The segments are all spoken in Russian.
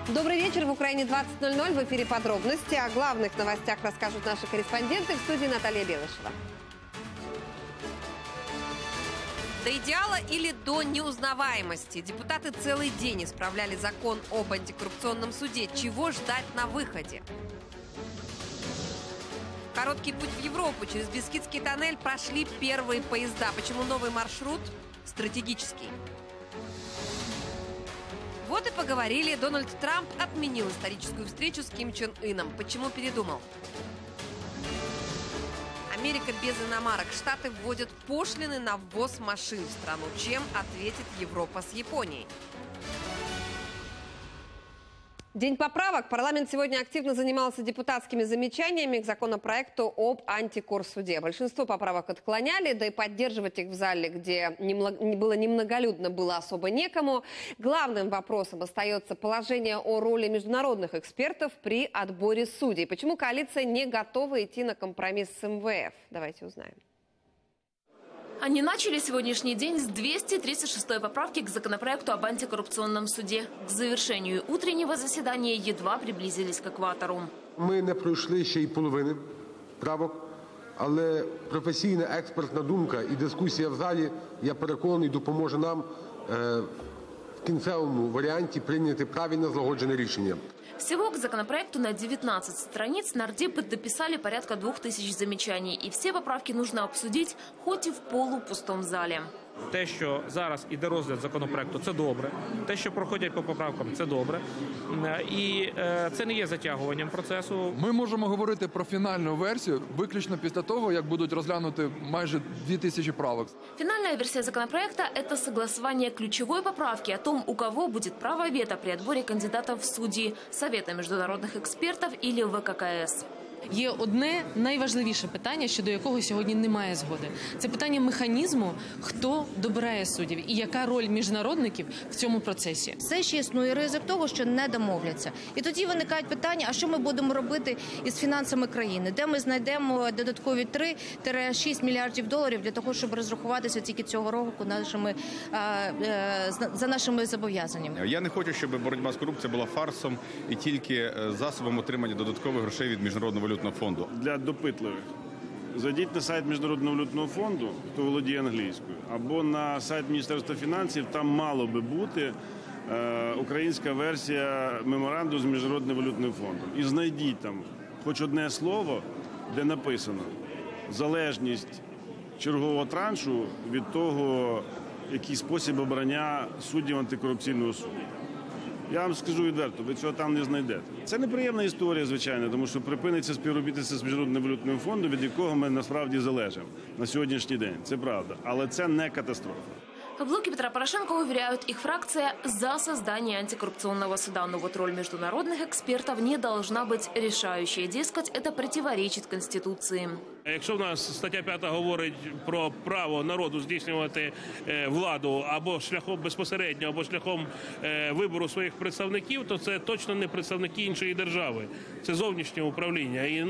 Добрый вечер. В Украине 20:00. В эфире подробности. О главных новостях расскажут наши корреспонденты. В студии Наталья Белышева. До идеала или до неузнаваемости? Депутаты целый день исправляли закон об антикоррупционном суде. Чего ждать на выходе? Короткий путь в Европу. Через Бескидский тоннель прошли первые поезда. Почему новый маршрут стратегический? Вот и поговорили. Дональд Трамп отменил историческую встречу с Ким Чен Ыном. Почему передумал? Америка без иномарок. Штаты вводят пошлины на ввоз машин в страну. Чем ответит Европа с Японией? День поправок. Парламент сегодня активно занимался депутатскими замечаниями к законопроекту об антикорсуде. Большинство поправок отклоняли, да и поддерживать их в зале, где было немноголюдно, было особо некому. Главным вопросом остается положение о роли международных экспертов при отборе судей. Почему коалиция не готова идти на компромисс с МВФ? Давайте узнаем. Они начали сегодняшний день с 236-й поправки к законопроекту об антикоррупционном суде. К завершению утреннего заседания едва приблизились к экватору. Ми не пройшли ще й половини правок, але професійна експертна думка і дискусія в залі, я переконаний, допоможе нам в кінцевому варіанті прийняти правильне злагоджене рішення. Всего к законопроекту на 19 страниц нардепы дописали порядка 2000 замечаний. И все поправки нужно обсудить, хоть и в полупустом зале. Те, що зараз іде розгляд законопроекту, це добре. Те, що проходять по поправкам, це добре. І це не є затягуванням процесу. Ми можемо говорити про фінальну версію виключно після того, як будуть розглянути майже 2000 правок. Финальная версия законопроекта – это согласование ключевой поправки о том, у кого будет право вето при отборе кандидатов в судьи, Совета международных экспертов или ВККС. Є одне найважливіше питання, щодо якого сьогодні немає згоди. Це питання механізму, хто добирає суддів і яка роль міжнародників в цьому процесі. Все ще існує ризик того, що не домовляться. І тоді виникають питання, а що ми будемо робити із фінансами країни? Де ми знайдемо додаткові 3-6 мільярдів доларів для того, щоб розрахуватися тільки цього року за нашими зобов'язаннями? Я не хочу, щоб боротьба з корупцією була фарсом і тільки засобом отримання додаткових грошей від Міжнародного валютного фонду. Для допитливих. Зайдіть на сайт Міжнародного валютного фонду, хто володіє англійською, або на сайт Міністерства фінансів, там мало би бути українська версія меморандуму з Міжнародним валютним фондом. І знайдіть там хоч одне слово, де написано залежність чергового траншу від того, який спосіб обрання суддів антикорупційного суду. Я вам скажу відверто, ви цього там не знайдете. Це неприємна історія, звичайно, тому що припиниться співробітництво з Міжнародним валютним фондом, від якого ми насправді залежимо на сьогоднішній день. Це правда. Але це не катастрофа. В блоке Петра Порошенко уверяют, их фракция за создание антикоррупционного суда. Но вот роль международных экспертов не должна быть решающей. Дескать, это противоречит Конституции. Якщо в нас стаття 5 говорить про право народу здійснювати владу або шляхом безпосередньо, або шляхом вибору своїх представників, то це точно не представники іншої держави. Це зовнішнє управління. І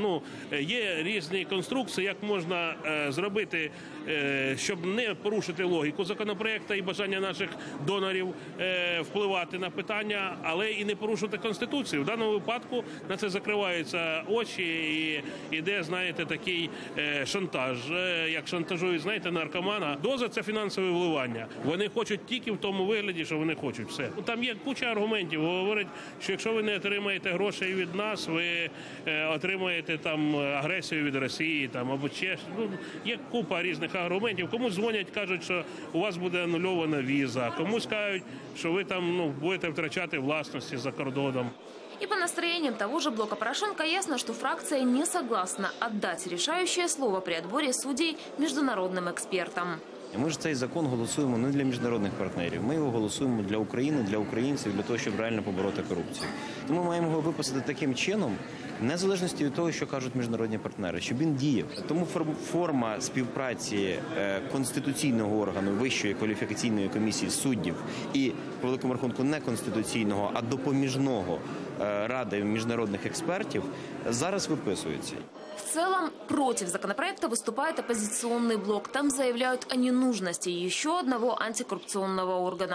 є різні конструкції, як можна зробити, щоб не порушити логіку законопроекту і бажання наших донорів впливати на питання, але і не порушувати Конституцію. В даному випадку на це закриваються очі і йде, знаєте, такий шантаж. Як шантажують, знаєте, наркомана. Доза – це фінансове вливання. Вони хочуть тільки в тому вигляді, що вони хочуть. Все. Там є куча аргументів. Говорять, що якщо ви не отримаєте грошей від нас, ви отримаєте там агресію від Росії, там, або є купа різних аргументів. Комусь дзвонять, кажуть, що у вас буде анульована віза. Комусь кажуть, що ви там будете втрачати власності за кордоном. И по настроениям того же блока Порошенко ясно, что фракция не согласна отдать решающее слово при отборе судей международным экспертам. Ми ж цей закон голосуємо не для міжнародних партнерів. Ми його голосуємо для України, для українців, для того, щоб реально побороти корупцію. Тому ми маємо його виписати таким чином, в незалежності від того, що кажуть міжнародні партнери, щоб він діяв. Тому форма співпраці конституційного органу Вищої кваліфікаційної комісії суддів і, по великому рахунку, не конституційного, а допоміжного Ради міжнародных экспертов зараз выписывается. В целом, против законопроекта выступает оппозиционный блок. Там заявляют о ненужности еще одного антикоррупционного органа.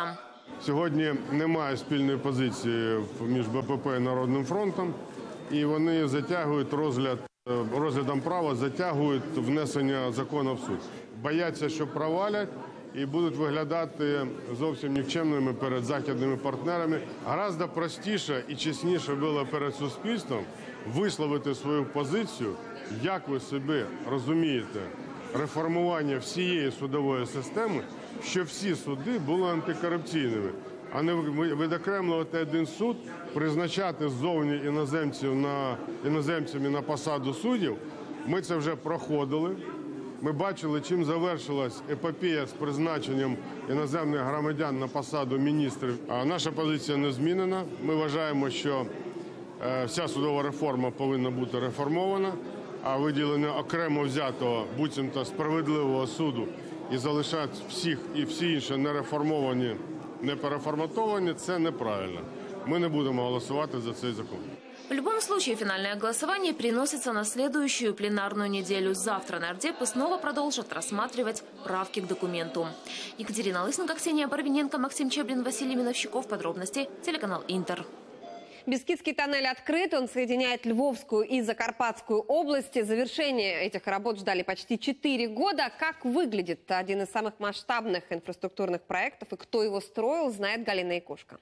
Сьогодні немає спільної позиції між БПП і Народним фронтом, і вони затягують розглядом права, затягують внесення закону в суд. Бояться, що провалять і будуть виглядати зовсім нікчемними перед західними партнерами. Гораздо простіше і чесніше було перед суспільством висловити свою позицію, як ви собі розумієте реформування всієї судової системи, що всі суди були антикорупційними, а не відокремлювати один суд, призначати ззовні іноземцями на посаду суддів. Ми це вже проходили. Ми бачили, чим завершилась епопея з призначенням іноземних громадян на посаду міністрів. А наша позиція не змінена. Ми вважаємо, що вся судова реформа повинна бути реформована, а виділення окремо взятого, буцімто справедливого суду і залишати всіх і всі інші нереформовані, непереформатовані – це неправильно. Ми не будемо голосувати за цей закон. В любом случае, финальное голосование переносится на следующую пленарную неделю. Завтра нардепы снова продолжат рассматривать правки к документу. Екатерина Лысенко, Ксения Барвиненко, Максим Чеблин, Василий Миновщиков. Подробности. Телеканал «Интер». Бескидский тоннель открыт, он соединяет Львовскую и Закарпатскую области. Завершение этих работ ждали почти 4 года. Как выглядит один из самых масштабных инфраструктурных проектов и кто его строил, знает Галина Якушка.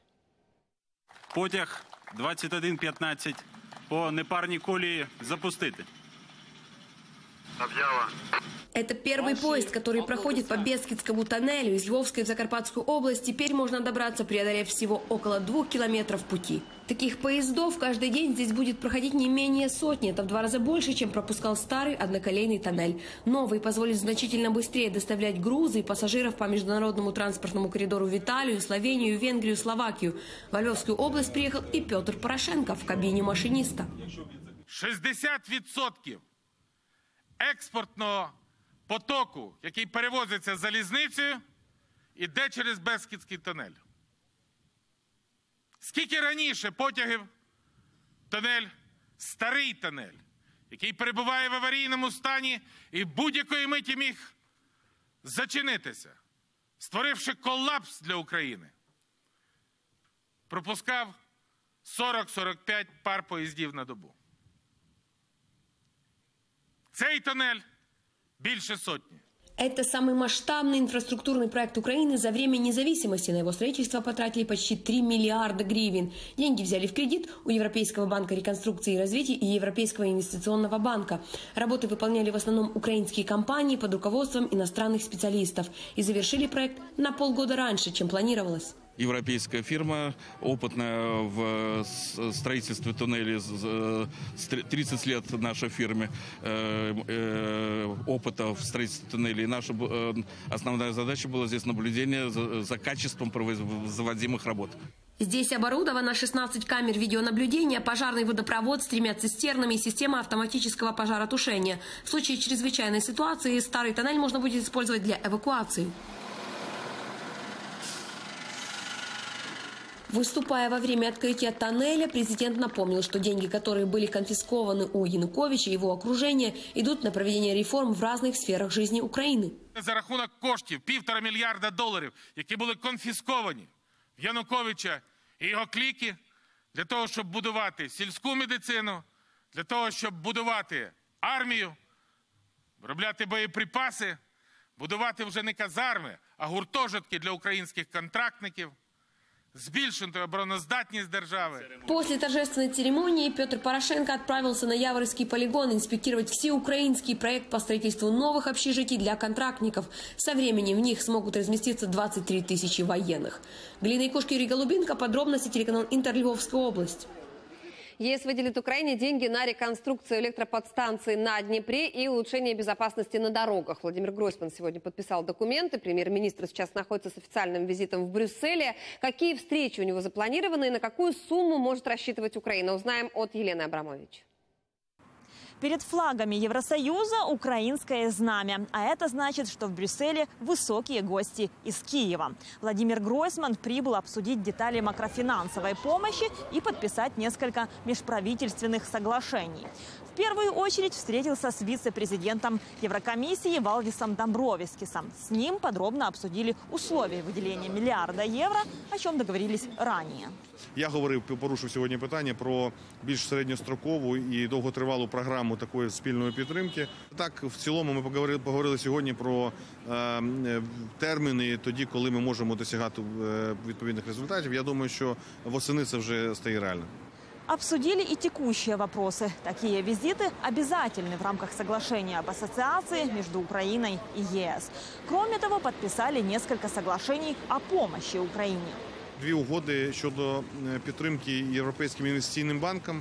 Потяг 2115 по непарній колії запустити. Объява. Это первый поезд, который проходит по Бескидскому тоннелю из Львовской в Закарпатскую область. Теперь можно добраться, преодолев всего около 2 километров пути. Таких поездов каждый день здесь будет проходить не менее сотни. Это в 2 раза больше, чем пропускал старый одноколейный тоннель. Новый позволит значительно быстрее доставлять грузы и пассажиров по международному транспортному коридору в Италию, Словению, Венгрию, Словакию. В Львовскую область приехал и Петр Порошенко в кабине машиниста. 60% експортного потоку, який перевозиться залізницею, іде через Бескидський тунель. Скільки раніше потягів тунель, старий тунель, який перебуває в аварійному стані і будь-якої миті міг зачинитися, створивши колапс для України, пропускав 40-45 пар поїздів на добу. Цей туннель більше сотні. Это самый масштабный инфраструктурный проект Украины за время независимости. На его строительство потратили почти 3 миллиарда гривен. Деньги взяли в кредит у Европейского банка реконструкции и развития и Европейского инвестиционного банка. Работы выполняли в основном украинские компании под руководством иностранных специалистов. И завершили проект на полгода раньше, чем планировалось. Европейская фирма, опытная в строительстве туннелей, 30 лет нашей фирме опыта в строительстве туннелей. Наша основная задача была здесь наблюдение за качеством проводимых работ. Здесь оборудовано 16 камер видеонаблюдения, пожарный водопровод с 3 цистернами и система автоматического пожаротушения. В случае чрезвычайной ситуации старый тоннель можно будет использовать для эвакуации. Выступая во время открытия тоннеля, президент напомнил, что деньги, которые были конфискованы у Януковича и его окружения, идут на проведение реформ в разных сферах жизни України. За рахунок коштів $1,5 мільярда, які були конфісковані в Януковича і його кліки, для того, щоб будувати сільську медицину, для того, щоб будувати армію, виробляти боєприпаси, будувати вже не казарми, а гуртожитки для українських контрактників, збільшити обороноздатність держави. После торжественной церемонии Петр Порошенко отправился на Яворский полигон инспектировать всеукраинский проект по строительству новых общежитий для контрактников. Со временем в них смогут разместиться 23 тысячи военных. Галина Якушка, Юрий Голубинко. Подробности. Телеканал «Интер», Львовская область. ЕС выделит Украине деньги на реконструкцию электроподстанций на Днепре и улучшение безопасности на дорогах. Владимир Гройсман сегодня подписал документы. Премьер-министр сейчас находится с официальным визитом в Брюсселе. Какие встречи у него запланированы и на какую сумму может рассчитывать Украина, узнаем от Елены Абрамович. Перед флагами Евросоюза украинское знамя. А это значит, что в Брюсселе высокие гости из Киева. Владимир Гройсман прибыл обсудить детали макрофинансовой помощи и подписать несколько межправительственных соглашений. В первую очередь встретился с вице-президентом Еврокомиссии Валдисом Домбровскисом. С ним подробно обсудили условия выделения миллиарда евро, о чем договорились ранее. Я порушив сьогодні питання про більш середньострокову і довготривалу програму такої спільної підтримки. Так, в цілому ми поговорили сьогодні про терміни тоді, коли ми можемо досягати відповідних результатів. Я думаю, що восени це вже стає реально. Обсудили и текущие вопросы. Такие визиты обязательны в рамках соглашения об ассоциации между Украиной и ЕС. Кроме того, подписали несколько соглашений о помощи Украине. Дві угоди щодо підтримки Європейським інвестиційним банком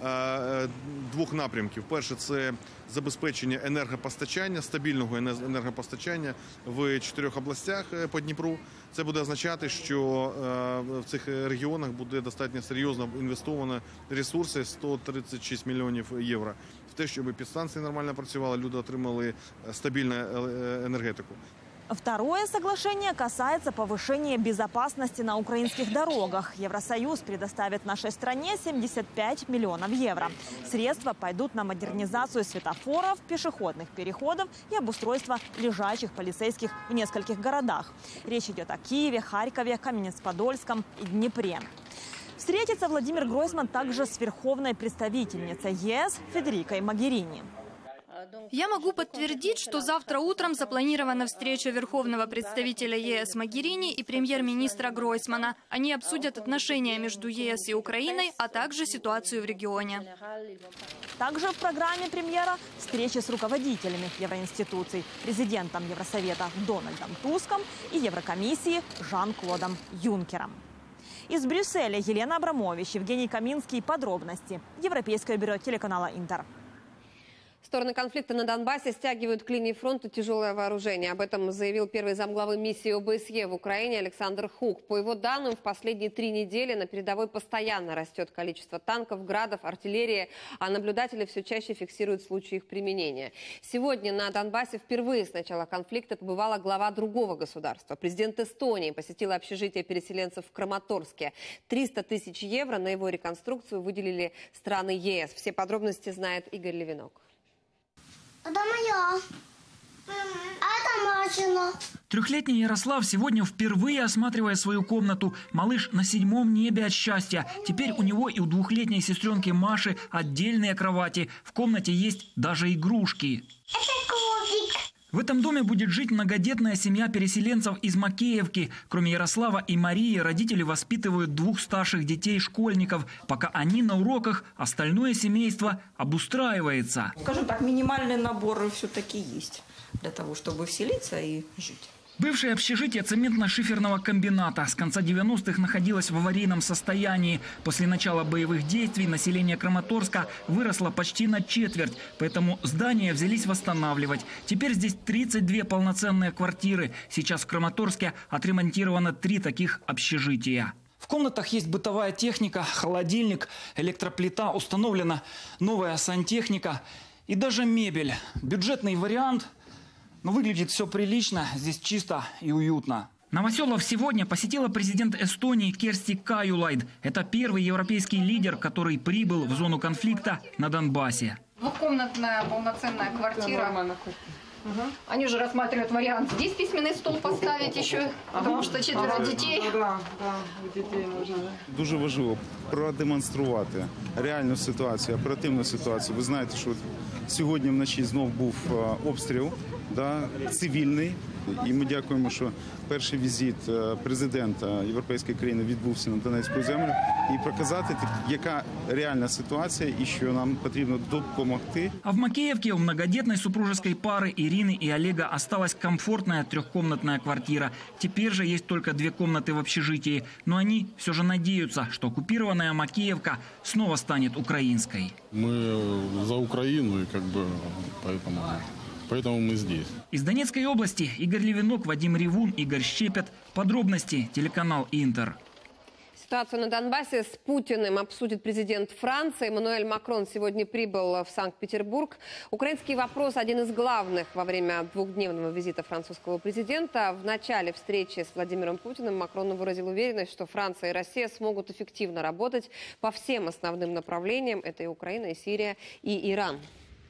двох напрямків. Перше – це забезпечення енергопостачання, стабільного енергопостачання в 4 областях по Дніпру. Це буде означати, що в цих регіонах буде достатньо серйозно інвестовано ресурси – 136 мільйонів євро. В те, щоб підстанції нормально працювали, люди отримали стабільну енергетику. Второе соглашение касается повышения безопасности на украинских дорогах. Евросоюз предоставит нашей стране 75 миллионов евро. Средства пойдут на модернизацию светофоров, пешеходных переходов и обустройство лежачих полицейских в нескольких городах. Речь идет о Киеве, Харькове, Каменец-Подольском и Днепре. Встретится Владимир Гройсман также с верховной представительницей ЕС Федерикой Могерини. Я могу подтвердить, что завтра утром запланирована встреча верховного представителя ЕС Могерини и премьер-министра Гройсмана. Они обсудят отношения между ЕС и Украиной, а также ситуацию в регионе. Также в программе премьера встречи с руководителями евроинституций, президентом Евросовета Дональдом Туском и Еврокомиссии Жан-Клодом Юнкером. Из Брюсселя Елена Абрамович, Евгений Каминский. Подробности. Европейское бюро телеканала «Интер». Стороны конфликта на Донбассе стягивают к линии фронта тяжелое вооружение. Об этом заявил первый замглавы миссии ОБСЕ в Украине Александр Хук. По его данным, в последние 3 недели на передовой постоянно растет количество танков, градов, артиллерии, а наблюдатели все чаще фиксируют случаи их применения. Сегодня на Донбассе впервые с начала конфликта побывала глава другого государства. Президент Эстонии посетила общежитие переселенцев в Краматорске. 300 тысяч евро на его реконструкцию выделили страны ЕС. Все подробности знает Игорь Левинок. Это моя. А это Машина. Трехлетний Ярослав сегодня впервые осматривая свою комнату. Малыш на 7-м небе от счастья. Теперь у него и у 2-летней сестренки Маши отдельные кровати. В комнате есть даже игрушки. Это коврик. В этом доме будет жить многодетная семья переселенцев из Макеевки. Кроме Ярослава и Марии, родители воспитывают 2 старших детей-школьников. Пока они на уроках, остальное семейство обустраивается. Скажем так, минимальный набор все-таки есть для того, чтобы вселиться и жить. Бывшее общежитие цементно-шиферного комбината с конца 90-х находилось в аварийном состоянии. После начала боевых действий население Краматорска выросло почти на четверть, поэтому здание взялись восстанавливать. Теперь здесь 32 полноценные квартиры. Сейчас в Краматорске отремонтировано 3 таких общежития. В комнатах есть бытовая техника, холодильник, электроплита, установлена новая сантехника и даже мебель. Бюджетный вариант. Но выглядит все прилично, здесь чисто и уютно. Новоселов сегодня посетила президент Эстонии Керсти Каюлайд. Это первый европейский лидер, который прибыл в зону конфликта на Донбассе. 2-комнатная полноценная квартира. Они уже рассматривают вариант здесь письменный стол поставить еще, потому что 4 детей. Да, детей нужно. Дуже важливо продемонструвати реальну ситуацію, оперативну ситуацію. Ви знаєте, що сьогодні вночі знов був обстріл, цивільний. І ми дякуємо, що перший візит президента європейської країни відбувся на Донецьку землю. І показати, яка реальна ситуація і що нам потрібно допомогти. А в Макеевке у многодетной супружеской пары Ирины и Олега осталась комфортная 3-комнатная квартира. Теперь же есть только 2 комнаты в общежитии. Но они все же надеются, что оккупированная Макеевка снова станет украинской. Мы за Украину, и поэтому мы здесь. Из Донецкой области Игорь Левинок, Вадим Ревун, Игорь Щепет. Подробности телеканал Интер. Ситуацию на Донбассе с Путиным обсудит президент Франции. Эммануэль Макрон сегодня прибыл в Санкт-Петербург. Украинский вопрос – один из главных во время двухдневного визита французского президента. В начале встречи с Владимиром Путиным Макрон выразил уверенность, что Франция и Россия смогут эффективно работать по всем основным направлениям. Это и Украина, и Сирия, и Иран.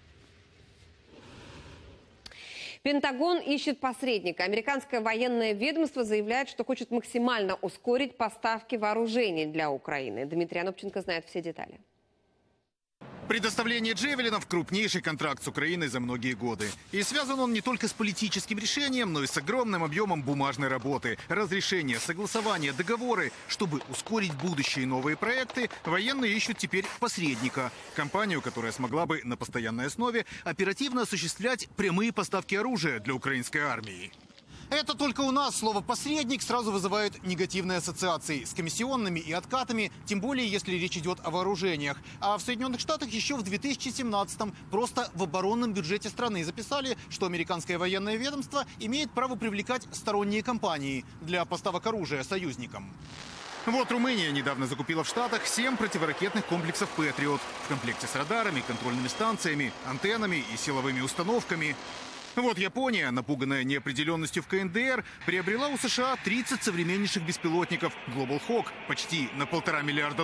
Пентагон ищет посредника. Американское военное ведомство заявляет, что хочет максимально ускорить поставки вооружений для Украины. Дмитрий Анопченко знает все детали. Предоставление «Джевелинов» – крупнейший контракт с Украиной за многие годы. И связан он не только с политическим решением, но и с огромным объемом бумажной работы. Разрешения, согласования, договоры. Чтобы ускорить будущие новые проекты, военные ищут теперь посредника. Компанию, которая смогла бы на постоянной основе оперативно осуществлять прямые поставки оружия для украинской армии. Это только у нас слово «посредник» сразу вызывает негативные ассоциации с комиссионными и откатами, тем более, если речь идет о вооружениях. А в Соединенных Штатах еще в 2017-м просто в оборонном бюджете страны записали, что американское военное ведомство имеет право привлекать сторонние компании для поставок оружия союзникам. Вот Румыния недавно закупила в Штатах 7 противоракетных комплексов «Патриот» в комплекте с радарами, контрольными станциями, антеннами и силовыми установками. Вот Япония, напуганная неопределенностью в КНДР, приобрела у США 30 современнейших беспилотников Global Hawk почти на $1,5 миллиарда.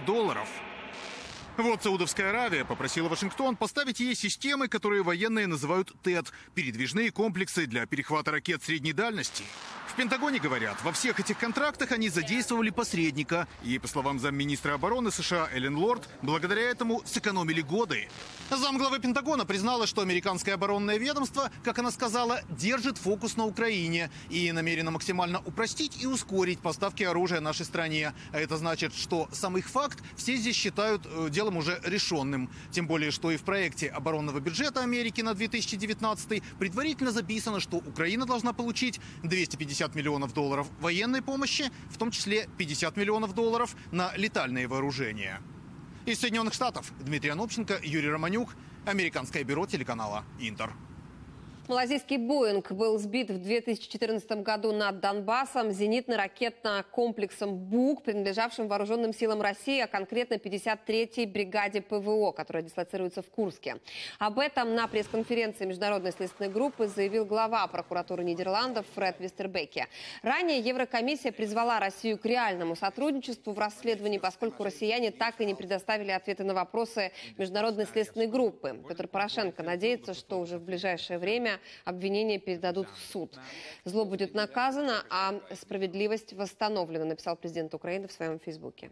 Вот Саудовская Аравия попросила Вашингтон поставить ей системы, которые военные называют ТЭД – передвижные комплексы для перехвата ракет средней дальности. В Пентагоне говорят, во всех этих контрактах они задействовали посредника. И, по словам замминистра обороны США Эллен Лорд, благодаря этому сэкономили годы. Замглавы Пентагона признала, что американское оборонное ведомство, как она сказала, держит фокус на Украине и намерено максимально упростить и ускорить поставки оружия нашей стране. А это значит, что сам их факт все здесь считают делом уже решенным. Тем более, что и в проекте оборонного бюджета Америки на 2019 предварительно записано, что Украина должна получить $250 миллионов военной помощи, в том числе $50 миллионов на летальные вооружения. Из Соединенных Штатов Дмитрий Анопченко, Юрий Романюк, американское бюро телеканала «Интер». Малазийский «Боинг» был сбит в 2014 году над Донбассом зенитно-ракетно-комплексом «Бук», принадлежавшим вооруженным силам России, а конкретно 53-й бригаде ПВО, которая дислоцируется в Курске. Об этом на пресс-конференции Международной следственной группы заявил глава прокуратуры Нидерландов Фред Вестербеке. Ранее Еврокомиссия призвала Россию к реальному сотрудничеству в расследовании, поскольку россияне так и не предоставили ответы на вопросы Международной следственной группы. Петр Порошенко надеется, что уже в ближайшее время обвинения передадут в суд. Зло будет наказано, а справедливость восстановлена, написал президент Украины в своем фейсбуке.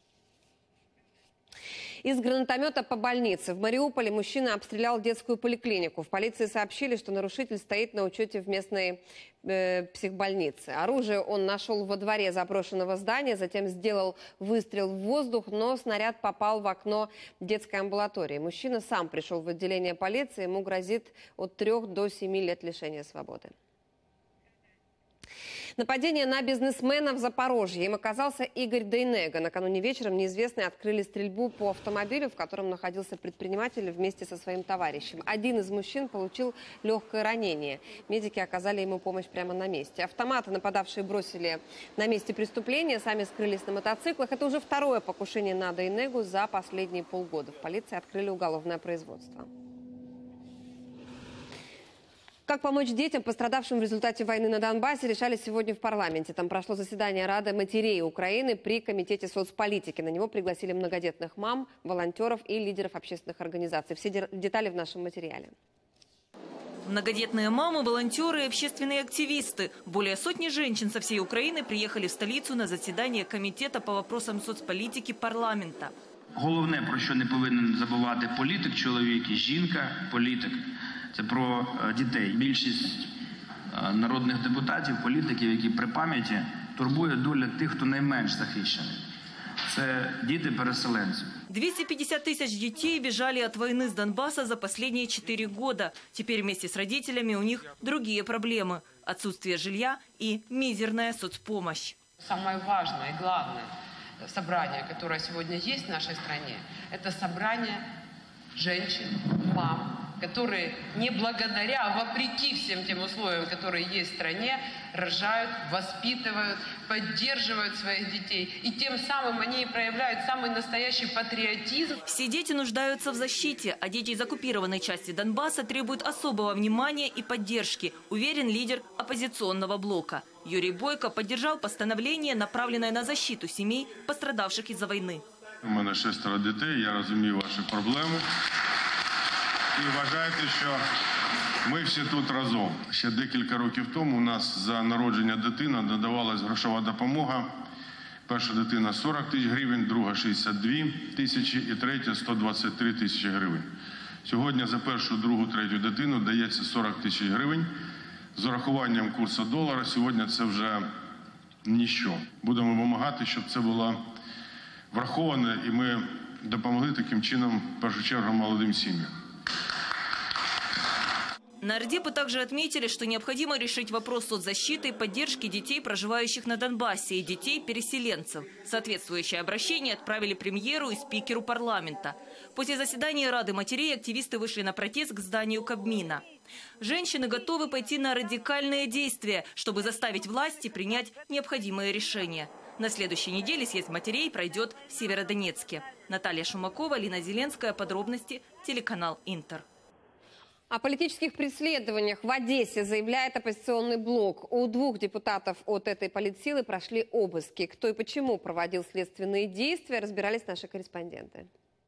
Из гранатомета по больнице. В Мариуполе мужчина обстрелял детскую поликлинику. В полиции сообщили, что нарушитель стоит на учете в местной психбольнице. Оружие он нашел во дворе заброшенного здания, затем сделал выстрел в воздух, но снаряд попал в окно детской амбулатории. Мужчина сам пришел в отделение полиции, ему грозит от 3 до 7 лет лишения свободы. Нападение на бизнесмена в Запорожье. Им оказался Игорь Дейнега. Накануне вечером неизвестные открыли стрельбу по автомобилю, в котором находился предприниматель вместе со своим товарищем. Один из мужчин получил легкое ранение. Медики оказали ему помощь прямо на месте. Автоматы нападавшие бросили на месте преступления, сами скрылись на мотоциклах. Это уже второе покушение на Дейнегу за последние полгода. В полиции открыли уголовное производство. Как помочь детям, пострадавшим в результате войны на Донбассе, решали сегодня в парламенте. Там прошло заседание Рады матерей Украины при Комитете соцполитики. На него пригласили многодетных мам, волонтеров и лидеров общественных организаций. Все детали в нашем материале. Многодетные мамы, волонтеры и общественные активисты. Более сотни женщин со всей Украины приехали в столицу на заседание Комитета по вопросам соцполитики парламента. Головне, про що не повинен забувати політик, чоловік і жінка, політик. Це про дітей. Більшість народних депутатів, політиків, які при пам'яті, турбує доля тих, хто найменш захищений. Це діти-переселенці. 250 тысяч детей бежали от войны с Донбасса за последние 4 года. Теперь вместе с родителями у них другие проблемы. Отсутствие жилья и мизерная соцпомощь. Самое важное и главное собрание, которое сегодня есть в нашей стране, это собрание женщин, мам, которые не благодаря, а вопреки всем тем условиям, которые есть в стране, рожают, воспитывают, поддерживают своих детей. И тем самым они проявляют самый настоящий патриотизм. Все дети нуждаются в защите, а дети из оккупированной части Донбасса требуют особого внимания и поддержки, уверен лидер оппозиционного блока. Юрий Бойко поддержал постановление, направленное на защиту семей, пострадавших из-за войны. У мене 6 дітей, я розумію ваші проблеми. І вважайте, що ми всі тут разом. Ще декілька років тому у нас за народження дитини надавалась грошова допомога. Перша дитина 40 тисяч гривень, друга 62 тисячі і третя 123 тисячі гривень. Сьогодні за першу, другу, третю дитину дається 40 тисяч гривень. З урахуванням курсу долара сьогодні це вже ніщо. Будемо вимагати, щоб це було враховано і ми допомогли таким чином, в першу чергу, молодим сім'ям. Нардепы также отметили, что необходимо решить вопрос соцзащиты и поддержки детей, проживающих на Донбассе, и детей-переселенцев. Соответствующее обращение отправили премьеру и спикеру парламента. После заседания Рады матерей активисты вышли на протест к зданию Кабмина. Женщины готовы пойти на радикальные действия, чтобы заставить власти принять необходимые решения. На следующей неделе съезд матерей пройдет в Северодонецке. Наталья Шумакова, Лина Зеленская. Подробности. Телеканал Интер. О политических преследованиях в Одессе заявляет оппозиционный блок. У 2 депутатов от этой политсилы прошли обыски. Кто и почему проводил следственные действия, разбирались наши корреспонденты.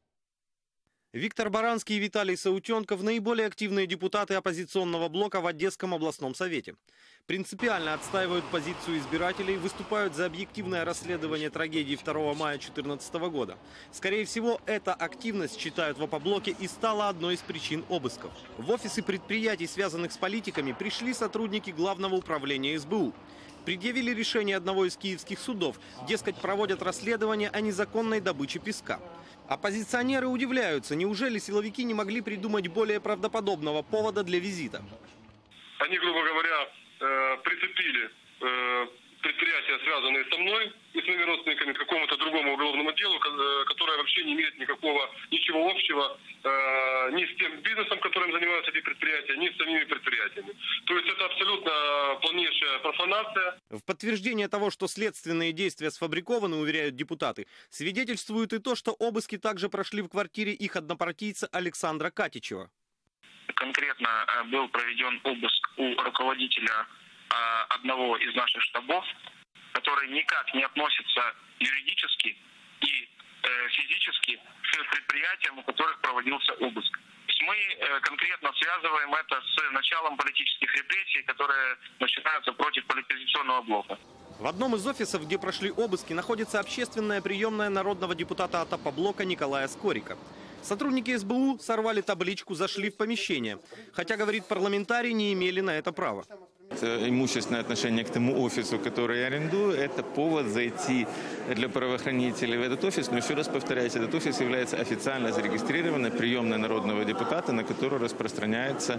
Виктор Баранский и Виталий Саутенков – наиболее активные депутаты оппозиционного блока в Одесском областном совете. Принципиально отстаивают позицию избирателей, выступают за объективное расследование трагедии 2 мая 2014 года. Скорее всего, эта активность, считают в опоблоке, и стала одной из причин обысков. В офисы предприятий, связанных с политиками, пришли сотрудники Главного управления СБУ. Предъявили решение одного из киевских судов, дескать, проводят расследование о незаконной добыче песка. Оппозиционеры удивляются, неужели силовики не могли придумать более правдоподобного повода для визита? Они, грубо говоря, прицепили предприятия, связанные со мной и с моими родственниками, к какому-то другому уголовному делу, которое вообще не имеет ничего общего ни с тем бизнесом, которым занимаются эти предприятия, ни с самими предприятиями. То есть это абсолютно полнейшая профанация. В подтверждение того, что следственные действия сфабрикованы, уверяют депутаты, свидетельствует и то, что обыски также прошли в квартире их однопартийца Александра Катичева. Конкретно был проведен обыск у руководителя одного из наших штабов, который никак не относится юридически и физически к предприятиям, у которых проводился обыск. То есть мы конкретно связываем это с началом политических репрессий, которые начинаются против оппозиционного блока. В одном из офисов, где прошли обыски, находится общественная приемная народного депутата от опоблока Николая Скорика. Сотрудники СБУ сорвали табличку, зашли в помещение. Хотя, говорит парламентарий, не имели на это права. Имущественное отношение к тому офису, который я арендую, это повод зайти для правоохранителей в этот офис. Но еще раз повторяюсь, этот офис является официально зарегистрированной приемной народного депутата, на которую распространяется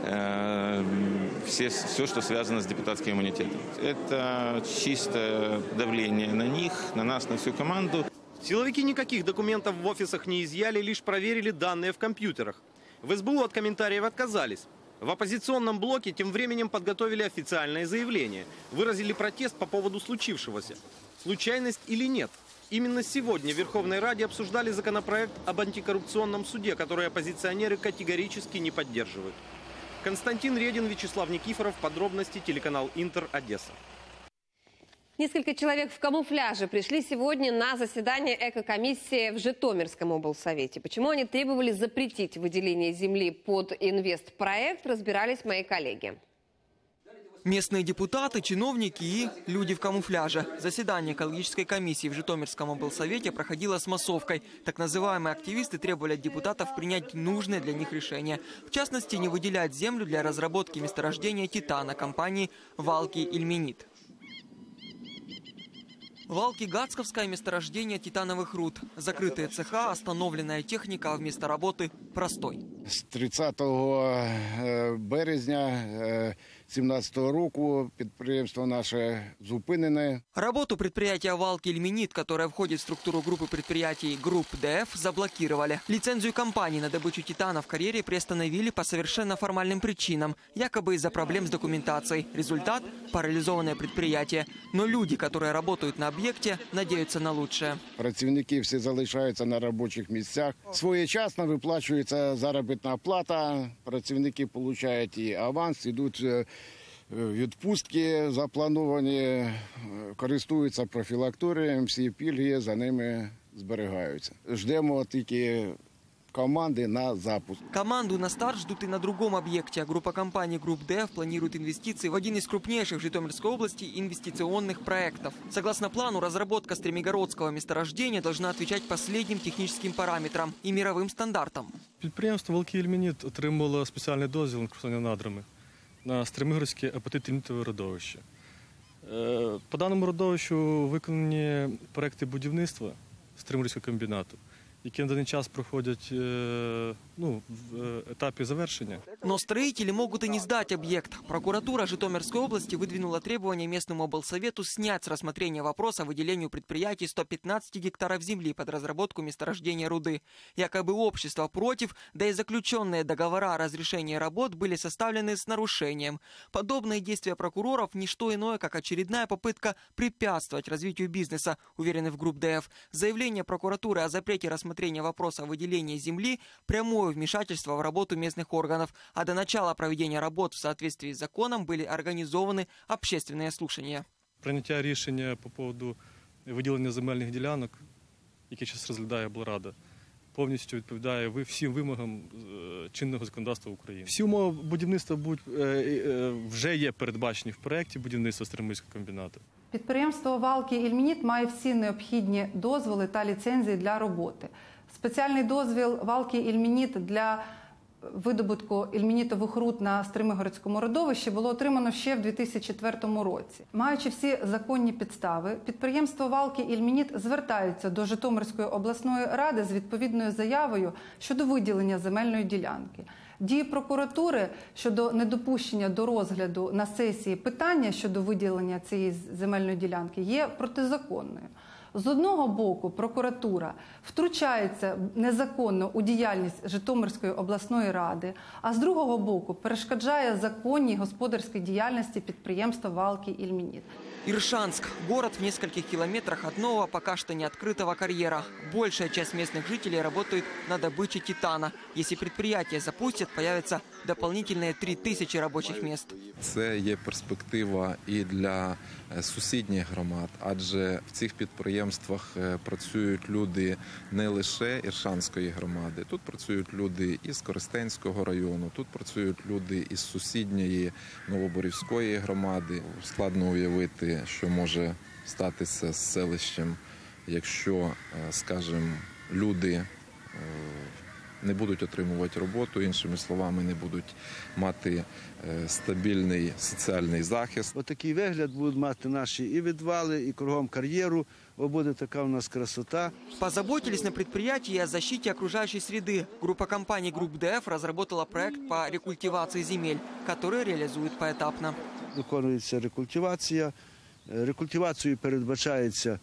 все, что связано с депутатским иммунитетом. Это чисто давление на них, на нас, на всю команду. Силовики никаких документов в офисах не изъяли, лишь проверили данные в компьютерах. В СБУ от комментариев отказались. В оппозиционном блоке тем временем подготовили официальное заявление. Выразили протест по поводу случившегося. Случайность или нет? Именно сегодня в Верховной Раде обсуждали законопроект об антикоррупционном суде, который оппозиционеры категорически не поддерживают. Константин Редин, Вячеслав Никифоров. Подробности. Телеканал Интер, Одесса. Несколько человек в камуфляже пришли сегодня на заседание экокомиссии в Житомирском облсовете. Почему они требовали запретить выделение земли под инвестпроект, разбирались мои коллеги. Местные депутаты, чиновники и люди в камуфляже. Заседание экологической комиссии в Житомирском облсовете проходило с массовкой. Так называемые активисты требовали от депутатов принять нужные для них решения. В частности, не выделять землю для разработки месторождения титана компании «Валки-Ильменит». Валки-Гацковское месторождение титановых руд. Закрытые цеха, остановленная техника, а вместо работы простой. З 30 березня 2017 року підприємство наше зупинене. Работу предприятия «Валки Ильменит», которое входит в структуру группы предприятий Групп ДФ, заблокировали. Лицензию компании на добычу титана в карьере приостановили по совершенно формальным причинам, якобы из-за проблем с документацией. Результат – парализованное предприятие. Но люди, которые работают на объекте, надеются на лучшее. Працівники всі залишаються на робочих місцях. Своєчасно виплачується заробітна плата, працівники отримують і аванс, йдуть відпустки заплановані, користуються профілакторієм, всі пільги за ними зберігаються. Ждемо тільки команды на запуск. Команду на старт ждут и на другом объекте. Группа компаний Групп ДФ планирует инвестиции в один из крупнейших в Житомирской области инвестиционных проектов. Согласно плану, разработка Стремигородского месторождения должна отвечать последним техническим параметрам и мировым стандартам. Підприємство «Валки Ільменит» отримало спеціальний дозвіл на користування надрами на Стремигородське апатит-лімітове родовище. По даному родовищу виконані проекти будівництва Стремигородського комбінату, які на даний час проходять в этапе завершения. Но строители могут и не сдать объект. Прокуратура Житомирской области выдвинула требование местному облсовету снять с рассмотрения вопроса о выделению предприятий 115 гектаров земли под разработку месторождения руды. Якобы общество против, да и заключенные договора о разрешении работ были составлены с нарушением. Подобные действия прокуроров – не что иное, как очередная попытка препятствовать развитию бизнеса, уверены в Групп ДФ. Заявление прокуратуры о запрете рассмотрения вопроса о выделении земли – прямое вмешательство в работу местных органов, а до начала проведения работ в соответствии с законом были организованы общественные слушания. Прийняття рішення по поводу виділення земельних ділянок, які зараз розглядає облрада, повністю відповідає всім вимогам чинного законодавства України. Всі умови будівництва вже є передбачені в проєкті будівництва Стремигородського комбінату. Підприємство «Валки Ільменит» має всі необхідні дозволи та ліцензії для роботи. Спеціальний дозвіл «Валки Ільменит» для видобутку ільменітових руд на Стремигородському родовищі було отримано ще в 2004 році. Маючи всі законні підстави, підприємство «Валки Ільменит» звертається до Житомирської обласної ради з відповідною заявою щодо виділення земельної ділянки. Дії прокуратури щодо недопущення до розгляду на сесії питання щодо виділення цієї земельної ділянки є протизаконною. З одного боку, прокуратура втручається незаконно у діяльність Житомирської обласної ради, а з другого боку перешкоджає законній господарській діяльності підприємства «Валки Ільменит». Иршанск – город в нескольких километрах от нового, пока что не открытого карьера. Большая часть местных жителей работает на добыче титана. Если предприятие запустят, появятся дополнительные 3000 рабочих мест. Це є перспектива і для сусідніх громад, адже в цих підприємствах працюють люди не лише Іршанської громади. Тут працюють люди із Коростенського району, тут працюють люди із сусідньої Новоборівської громади. Складно уявити, що може статися з селищем, якщо, скажімо, люди не будуть отримувати роботу, іншими словами, не будуть мати стабільний соціальний захист. Отакий вигляд будуть мати наші і відвали, і кругом кар'єру. Буде така у нас красота. Позаботились на предприятии о защите окружающей среды. Группа компаний Групп ДФ разработала проект по рекультивации земель, который реализует поэтапно. Виконується рекультивація. Рекультивацією передбачається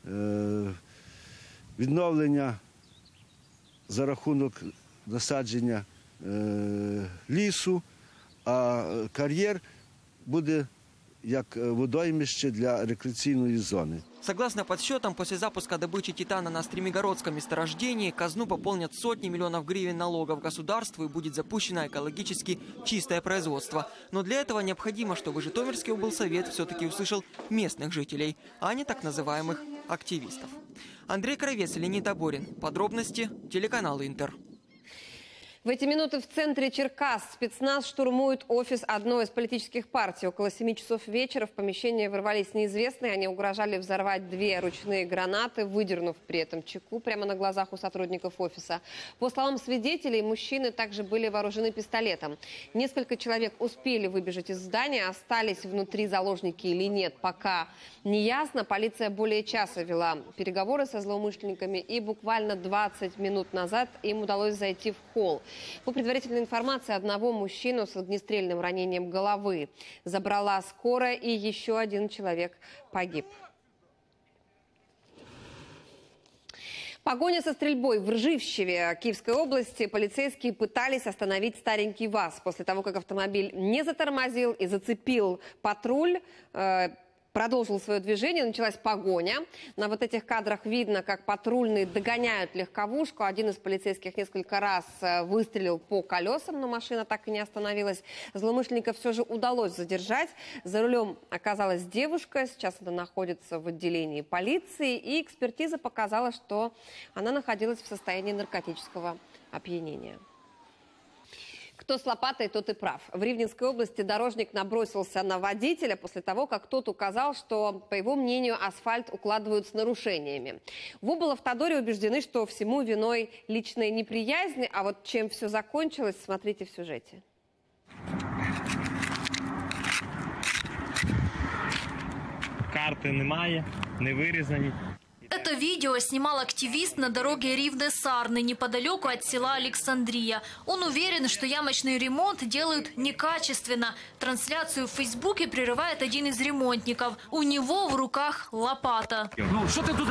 відновлення за рахунок насадження лісу, а кар'єр буде як водоймище для рекреаційної зони. Согласно подсчетам, после запуска добычи титана на Стремигородском месторождении казну пополнят сотни миллионов гривен налогов государству и будет запущено экологически чистое производство. Но для этого необходимо, чтобы Житомирский облсовет все-таки услышал местных жителей, а не так называемых активистов. Андрей Кровец, Леонид Аборин. Подробности телеканал Интер. В эти минуты в центре Черкас спецназ штурмует офис одной из политических партий. Около 7 часов вечера в помещение ворвались неизвестные. Они угрожали взорвать 2 ручные гранаты, выдернув при этом чеку прямо на глазах у сотрудников офиса. По словам свидетелей, мужчины также были вооружены пистолетом. Несколько человек успели выбежать из здания, остались внутри заложники или нет, пока не ясно. Полиция более часа вела переговоры со злоумышленниками, и буквально 20 минут назад им удалось зайти в холл. По предварительной информации, одного мужчину с огнестрельным ранением головы забрала скорая, и еще один человек погиб. Погоня со стрельбой в Ржевщеве Киевской области. Полицейские пытались остановить старенький ВАЗ. После того, как автомобиль не затормозил и зацепил патруль, продолжил свое движение, началась погоня. На вот этих кадрах видно, как патрульные догоняют легковушку. Один из полицейских несколько раз выстрелил по колесам, но машина так и не остановилась. Злоумышленников все же удалось задержать. За рулем оказалась девушка. Сейчас она находится в отделении полиции. И экспертиза показала, что она находилась в состоянии наркотического опьянения. Кто с лопатой, тот и прав. В Ривненской области дорожник набросился на водителя после того, как тот указал, что, по его мнению, асфальт укладывают с нарушениями. В облавтодоре убеждены, что всему виной личная неприязнь. А вот чем все закончилось, смотрите в сюжете. Карти немає, не вирізані. Это видео снимал активист на дороге Ривне-Сарны, неподалеку от села Александрия. Он уверен, что ямочный ремонт делают некачественно. Трансляцию в Фейсбуке прерывает один из ремонтников. У него в руках лопата. Ну, что ты тут...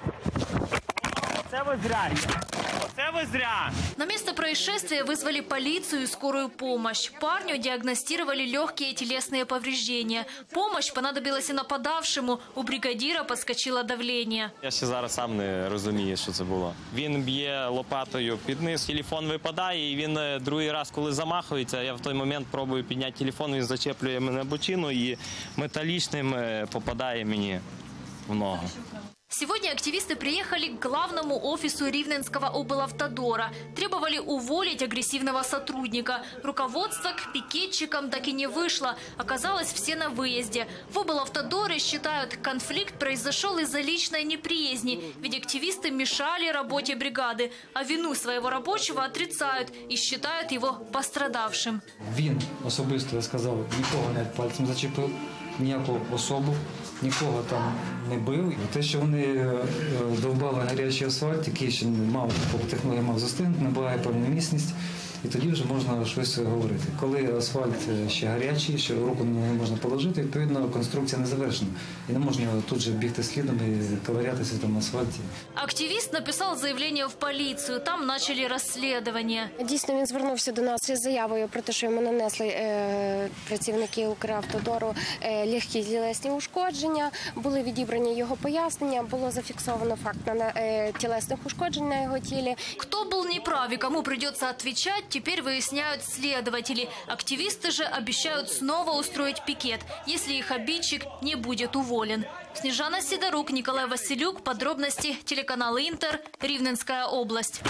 Це ви зря. Це ви зря. На место происшествия вызвали полицию и скорую помощь. Парню диагностировали легкие телесные повреждения. Помощь понадобилась и нападавшему. У бригадира подскочило давление. Я ще зараз сам не розумію, що це було. Він б'є лопатою під низ, телефон випадає, і він другий раз, коли замахується, я в той момент пробую підняти телефон, він зачеплює мене бочину і металічним попадає мені в ногу. Сегодня активисты приехали к главному офису Ривненского облавтодора. Требовали уволить агрессивного сотрудника. Руководство к пикетчикам так и не вышло. Оказалось, все на выезде. В облавтодоре считают, конфликт произошел из-за личной неприязни. Ведь активисты мешали работе бригады. А вину своего рабочего отрицают и считают его пострадавшим. Він особисто сказав, нікого не пальцем зачепив, ніяку особу, нікого там не бив. Те, що вони довбали гарячий асфальт, який ще мав, по технології мав застигнути, набирає певну міцність, і тоді вже можна щось говорити. Коли асфальт ще гарячий, ще руку не можна положити, відповідно, конструкція не завершена. І не можна тут же бігти слідом і ковырятися там на асфальті. Активіст написав заявлення в поліцію, там почали розслідування. Дійсно, він звернувся до нас із заявою про те, що йому нанесли працівники Укравтодору легкі тілесні ушкодження. Були відібрані його пояснення, було зафіксовано факт тілесних ушкоджень на його тілі. Хто був неправ і кому придеться відповідати, теперь выясняют следователи. Активисты же обещают снова устроить пикет, если их обидчик не будет уволен. Снежана Сидорук, Николай Василюк. Подробности телеканал Интер. Ривненская область.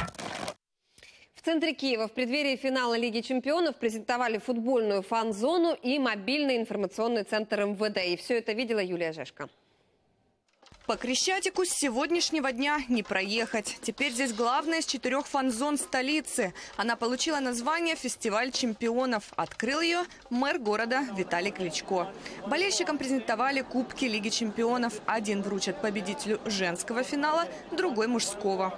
В центре Киева в преддверии финала Лиги чемпионов презентовали футбольную фан-зону и мобильный информационный центр МВД. И все это видела Юлия Жешко. По Крещатику с сегодняшнего дня не проехать. Теперь здесь главная из 4 фан-зон столицы. Она получила название «Фестиваль чемпионов». Открыл ее мэр города Виталий Кличко. Болельщикам презентовали кубки Лиги чемпионов. Один вручат победителю женского финала, другой мужского.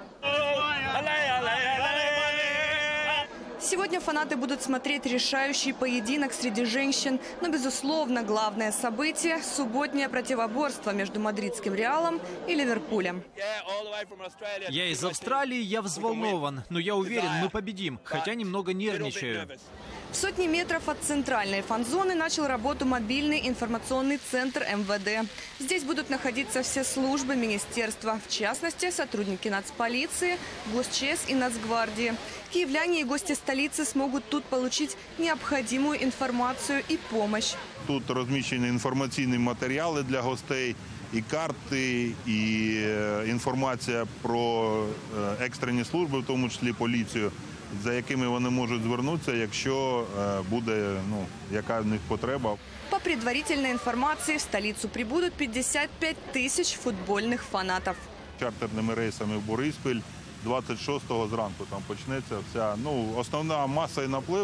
Сегодня фанаты будут смотреть решающий поединок среди женщин. Но, безусловно, главное событие – субботнее противоборство между мадридским Реалом и Ливерпулем. Я из Австралии, я взволнован, но я уверен, мы победим, хотя немного нервничаю. В сотни метров от центральной фан-зоны начал работу мобильный информационный центр МВД. Здесь будут находиться все службы министерства, в частности, сотрудники нацполиции, Госчс и Нацгвардии. Киевляне и гости столицы смогут тут получить необходимую информацию и помощь. Тут розміщені інформаційні матеріали для гостей, і карти, і інформація про екстрені служби, в тому числі поліцію, за якими вони можуть звернутися, якщо буде, яка в них потреба. По предварительной информации, в столицу прибудут 55 тысяч футбольных фанатов. Чартерними рейсами в Бориспіль 26-го зранку там почнеться вся, основна маса і наплив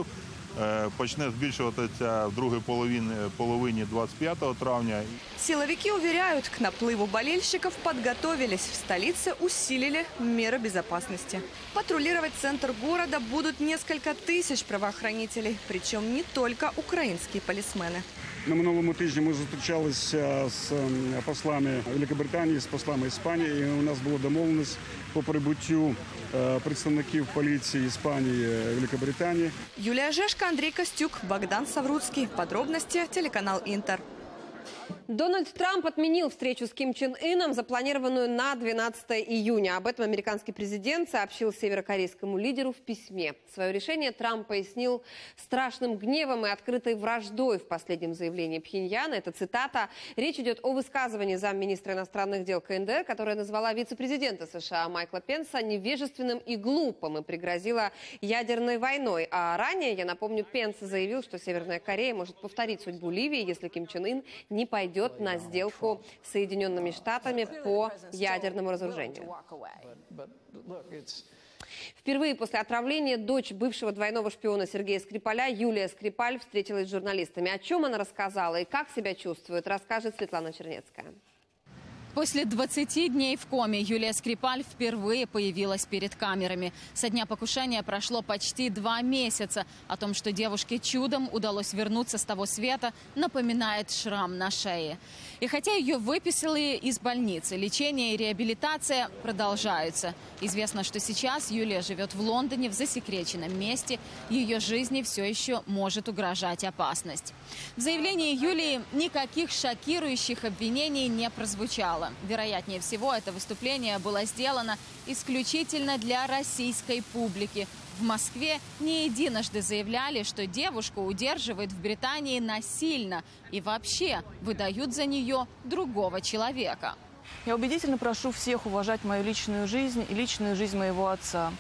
почне збільшуватися в другій половині 25 травня. Силовики уверяют, к наплыву болельщиков подготовились. В столице усилили меры безопасности. Патрулировать центр города будут несколько тысяч правоохранителей. Причем не только українські полісмени. На минулому тижні ми зустрічалися з послами Великобританії, з послами Іспанії. І у нас була домовленість по прибуттю представників поліції Іспанії, Великобританії. Юлія Жешка, Андрій Костюк, Богдан Савруцкий. Подробности телеканал Интер. Дональд Трамп отменил встречу с Ким Чен Ыном, запланированную на 12 июня. Об этом американский президент сообщил северокорейскому лидеру в письме. Свое решение Трамп пояснил страшным гневом и открытой враждой в последнем заявлении Пхеньяна. Это цитата. Речь идет о высказывании замминистра иностранных дел КНДР, которая назвала вице-президента США Майкла Пенса невежественным и глупым и пригрозила ядерной войной. А ранее, я напомню, Пенс заявил, что Северная Корея может повторить судьбу Ливии, если Ким Чен Ын не пойдет на сделку с Соединенными Штатами по ядерному разоружению. Впервые после отравления дочь бывшего двойного шпиона Сергея Скрипаля Юлия Скрипаль встретилась с журналистами. О чем она рассказала и как себя чувствует, расскажет Светлана Чернецкая. После 20 дней в коме Юлия Скрипаль впервые появилась перед камерами. Со дня покушения прошло почти 2 месяца. О том, что девушке чудом удалось вернуться с того света, напоминает шрам на шее. И хотя ее выписали из больницы, лечение и реабилитация продолжаются. Известно, что сейчас Юлия живет в Лондоне в засекреченном месте. Ее жизни все еще может угрожать опасность. В заявлении Юлии никаких шокирующих обвинений не прозвучало. Вероятнее всего, это выступление было сделано исключительно для российской публики. В Москве не единожды заявляли, что девушку удерживают в Британии насильно и вообще выдают за нее другого человека. Я убедительно прошу всех уважать мою личную жизнь и личную жизнь моего отца.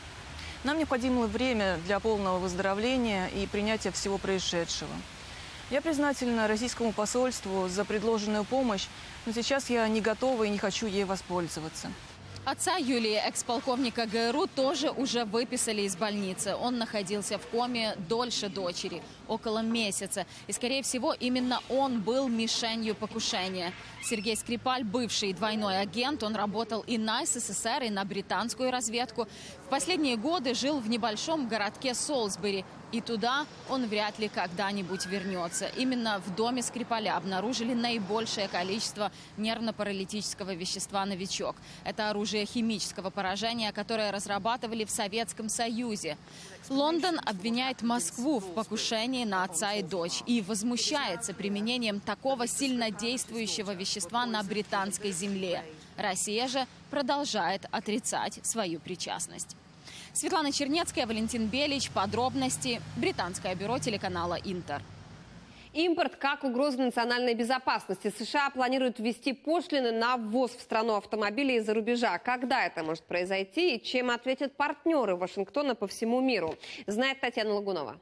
Нам необходимо время для полного выздоровления и принятия всего происшедшего. Я признательна российскому посольству за предложенную помощь, но сейчас я не готова и не хочу ей воспользоваться. Отца Юлии, экс-полковника ГРУ, тоже уже выписали из больницы. Он находился в коме дольше дочери, около месяца. И, скорее всего, именно он был мишенью покушения. Сергей Скрипаль, бывший двойной агент, он работал и на СССР, и на британскую разведку. В последние годы жил в небольшом городке Солсбери. И туда он вряд ли когда-нибудь вернется. Именно в доме Скрипаля обнаружили наибольшее количество нервно-паралитического вещества «Новичок». Это оружие химического поражения, которое разрабатывали в Советском Союзе. Лондон обвиняет Москву в покушении на отца и дочь и возмущается применением такого сильнодействующего вещества на британской земле. Россия же продолжает отрицать свою причастность. Светлана Чернецкая, Валентин Белич. Подробности. Британское бюро телеканала Интер. Импорт как угроза национальной безопасности. США планируют ввести пошлины на ввоз в страну автомобилей из-за рубежа. Когда это может произойти и чем ответят партнеры Вашингтона по всему миру, знает Татьяна Лагунова.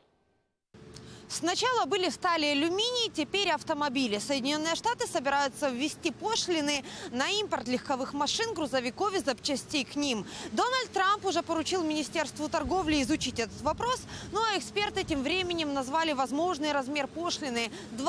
Сначала были стали и алюминий, теперь автомобили. Соединенные Штаты собираются ввести пошлины на импорт легковых машин, грузовиков и запчастей к ним. Дональд Трамп уже поручил Министерству торговли изучить этот вопрос, ну а эксперты тем временем назвали возможный размер пошлины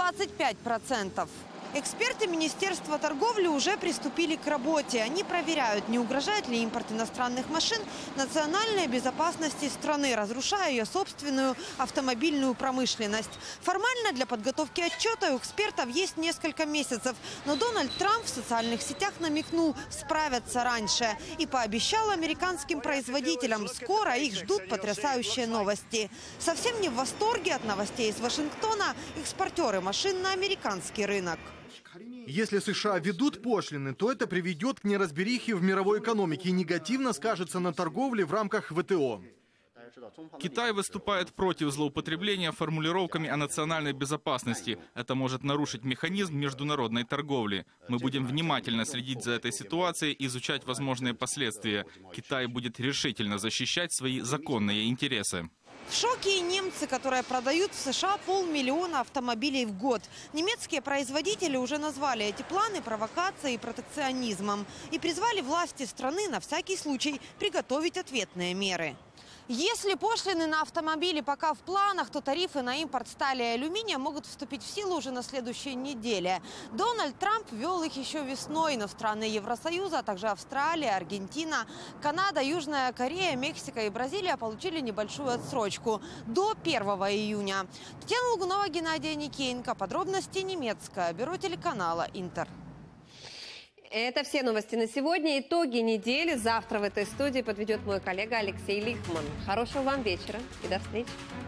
25%. Эксперты Министерства торговли уже приступили к работе. Они проверяют, не угрожает ли импорт иностранных машин национальной безопасности страны, разрушая ее собственную автомобильную промышленность. Формально для подготовки отчета у экспертов есть несколько месяцев. Но Дональд Трамп в социальных сетях намекнул, справятся раньше. И пообещал американским производителям, скоро их ждут потрясающие новости. Совсем не в восторге от новостей из Вашингтона экспортеры машин на американский рынок. Если США ведут пошлины, то это приведет к неразберихе в мировой экономике и негативно скажется на торговле в рамках ВТО. Китай выступает против злоупотребления формулировками о национальной безопасности. Это может нарушить механизм международной торговли. Мы будем внимательно следить за этой ситуацией и изучать возможные последствия. Китай будет решительно защищать свои законные интересы. В шоке и немцы, которые продают в США 500 000 автомобилей в год. Немецкие производители уже назвали эти планы провокацией и протекционизмом и призвали власти страны на всякий случай приготовить ответные меры. Если пошлины на автомобили пока в планах, то тарифы на импорт стали и алюминия могут вступить в силу уже на следующей неделе. Дональд Трамп ввел их еще весной, но страны Евросоюза, а также Австралия, Аргентина, Канада, Южная Корея, Мексика и Бразилия получили небольшую отсрочку до 1 июня. Татьяна Лугунова, Геннадий Никеенко. Подробности немецкое бюро телеканала «Интер». Это все новости на сегодня. Итоги недели завтра в этой студии подведет мой коллега Алексей Лихман. Хорошего вам вечера и до встречи.